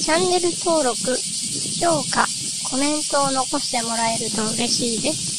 チャンネル登録、評価、コメントを残してもらえると嬉しいです。